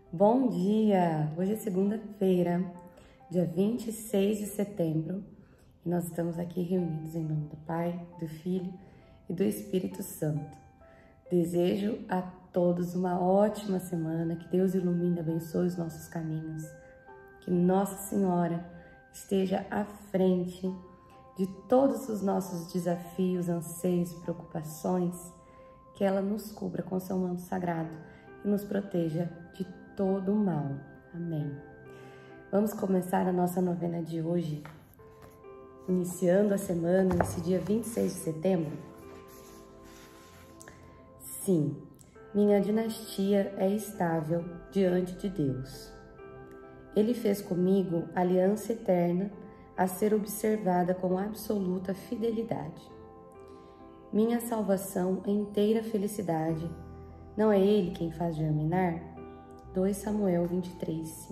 Bom dia! Hoje é segunda-feira, dia 26 de setembro, e nós estamos aqui reunidos em nome do Pai, do Filho e do Espírito Santo. Desejo a todos uma ótima semana, que Deus ilumine e abençoe os nossos caminhos, que Nossa Senhora esteja à frente de todos os nossos desafios, anseios, preocupações, que ela nos cubra com seu manto sagrado e nos proteja de todo o mal. Amém. Vamos começar a nossa novena de hoje, iniciando a semana, nesse dia 26 de setembro. Sim, minha dinastia é estável diante de Deus. Ele fez comigo aliança eterna a ser observada com absoluta fidelidade. Minha salvação é inteira felicidade. Não é Ele quem faz germinar? 2 Samuel 23:5.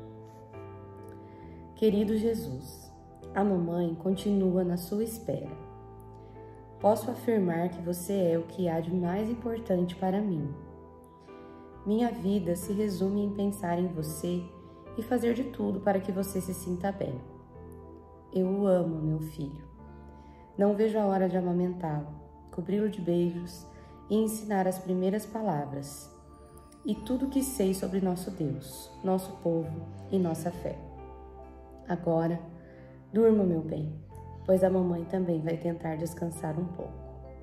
Querido Jesus, a mamãe continua na sua espera. Posso afirmar que você é o que há de mais importante para mim. Minha vida se resume em pensar em você e fazer de tudo para que você se sinta bem. Eu o amo, meu filho. Não vejo a hora de amamentá-lo, cobri-lo de beijos e ensinar as primeiras palavras e tudo o que sei sobre nosso Deus, nosso povo e nossa fé. Agora, durma, meu bem, pois a mamãe também vai tentar descansar um pouco.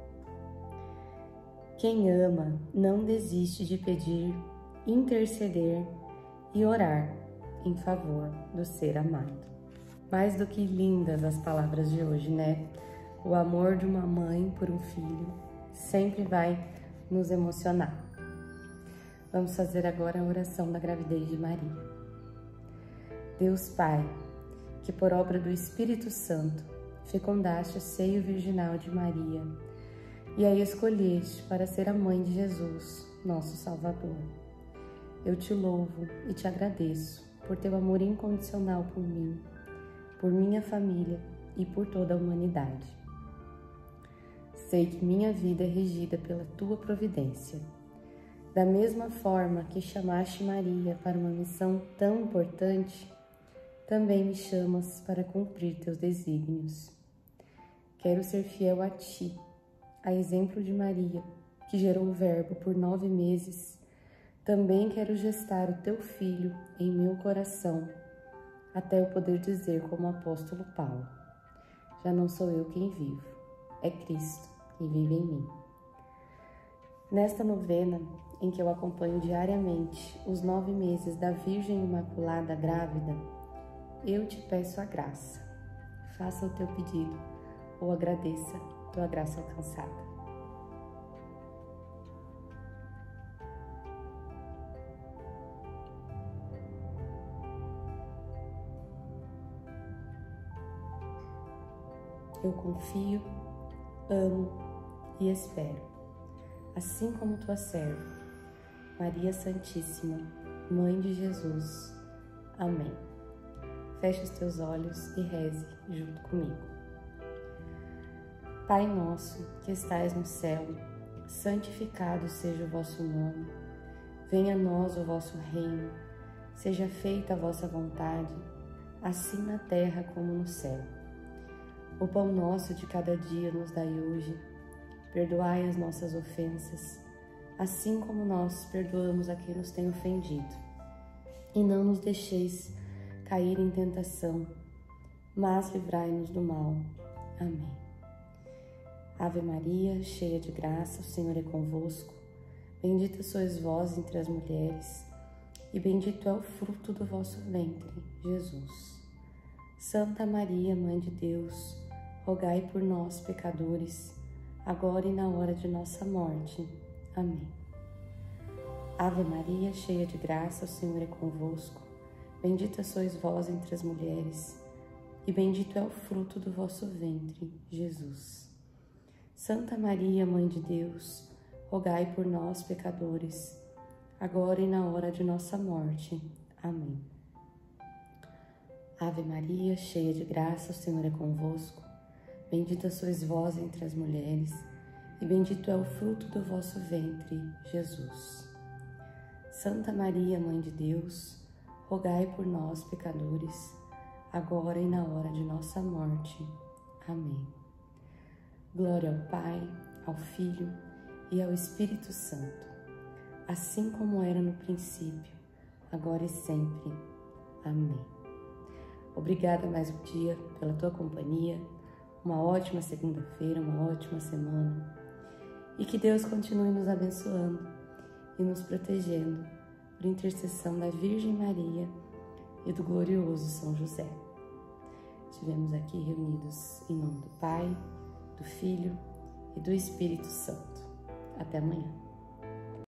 Quem ama não desiste de pedir, interceder e orar em favor do ser amado. Mais do que lindas as palavras de hoje, né? O amor de uma mãe por um filho sempre vai nos emocionar. Vamos fazer agora a oração da gravidez de Maria. Deus Pai, que por obra do Espírito Santo fecundaste o seio virginal de Maria e a escolheste para ser a mãe de Jesus, nosso Salvador. Eu te louvo e te agradeço por teu amor incondicional por mim, por minha família e por toda a humanidade. Sei que minha vida é regida pela tua providência. Da mesma forma que chamaste Maria para uma missão tão importante, também me chamas para cumprir teus desígnios. Quero ser fiel a ti, a exemplo de Maria, que gerou o Verbo por 9 meses. Também quero gestar o teu filho em meu coração, até eu poder dizer como o apóstolo Paulo: já não sou eu quem vivo, é Cristo quem vive em mim. Nesta novena, em que eu acompanho diariamente os 9 meses da Virgem Imaculada grávida, eu te peço a graça. Faça o teu pedido ou agradeça tua graça alcançada. Eu confio, amo e espero, assim como tua serva, Maria Santíssima, Mãe de Jesus. Amém. Feche os teus olhos e reze junto comigo. Pai nosso, que estais no céu, santificado seja o vosso nome. Venha a nós o vosso reino. Seja feita a vossa vontade, assim na terra como no céu. O pão nosso de cada dia nos dai hoje. Perdoai as nossas ofensas, assim como nós perdoamos a quem nos tem ofendido. E não nos deixeis cair em tentação, mas livrai-nos do mal. Amém. Ave Maria, cheia de graça, o Senhor é convosco. Bendita sois vós entre as mulheres, e bendito é o fruto do vosso ventre, Jesus. Santa Maria, Mãe de Deus, rogai por nós, pecadores, agora e na hora de nossa morte. Amém. Ave Maria, cheia de graça, o Senhor é convosco. Bendita sois vós entre as mulheres, e bendito é o fruto do vosso ventre, Jesus. Santa Maria, Mãe de Deus, rogai por nós, pecadores, agora e na hora de nossa morte. Amém. Ave Maria, cheia de graça, o Senhor é convosco. Bendita sois vós entre as mulheres, e bendito é o fruto do vosso ventre, Jesus. Santa Maria, Mãe de Deus, rogai por nós, pecadores, agora e na hora de nossa morte. Amém. Glória ao Pai, ao Filho e ao Espírito Santo, assim como era no princípio, agora e sempre. Amém. Obrigada mais um dia pela tua companhia, uma ótima segunda-feira, uma ótima semana, e que Deus continue nos abençoando e nos protegendo por intercessão da Virgem Maria e do glorioso São José. Estivemos aqui reunidos em nome do Pai, do Filho e do Espírito Santo. Até amanhã.